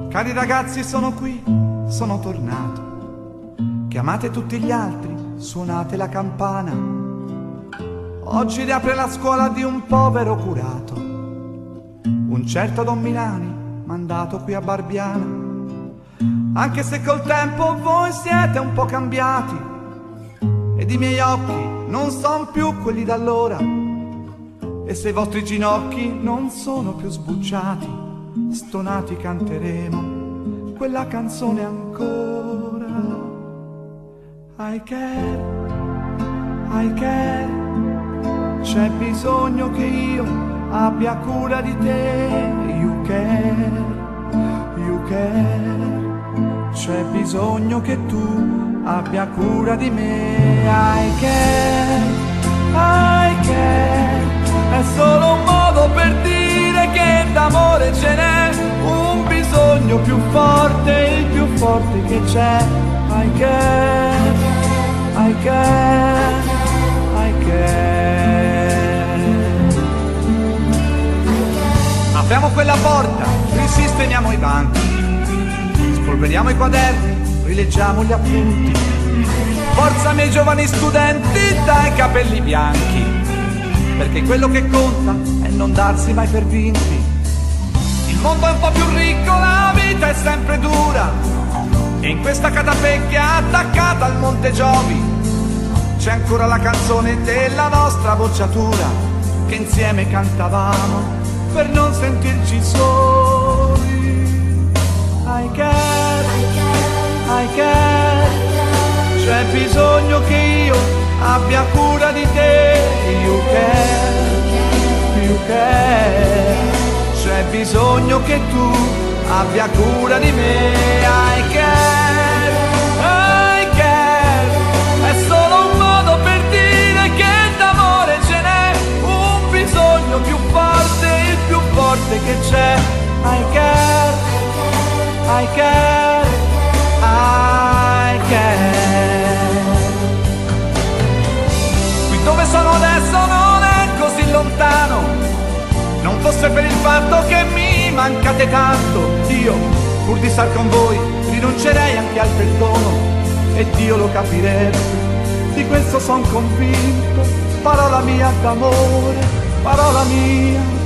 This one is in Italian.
Cari ragazzi, sono qui, sono tornato. Chiamate tutti gli altri, suonate la campana. Oggi riapre la scuola di un povero curato, un certo Don Milani, mandato qui a Barbiana. Anche se col tempo voi siete un po' cambiati ed i miei occhi non son più quelli d'allora, e se i vostri ginocchi non sono più sbucciati, stonati canteremo quella canzone ancora. I care, c'è bisogno che io abbia cura di te. You care, c'è bisogno che tu abbia cura di me. I care, è solo un modo per dire che d'amore ce n'è, un bisogno più forte, il più forte che c'è. I care. Apriamo quella porta, risistemiamo i banchi, spolveriamo i quaderni, rileggiamo gli appunti. Forza miei giovani studenti dai capelli bianchi, perché quello che conta è non darsi mai per vinti. Il mondo è un po' più ricco, la vita è sempre dura, e in questa catapecchia attaccata al Monte Giovi c'è ancora la canzone della nostra bocciatura, che insieme cantavamo per non sentirci soli. I care, c'è bisogno che io abbia cura di te. You care, c'è bisogno che tu abbia cura di me. I care, è solo un modo per dire che d'amore ce n'è, un bisogno più forte, il più forte che c'è. I care. Qui dove sono adesso non è così lontano, non fosse per il fatto che mi mancate tanto. Io, pur di star con voi, rinuncerei anche al perdono, e Dio lo capirebbe, di questo son convinto. Parola mia d'amore, parola mia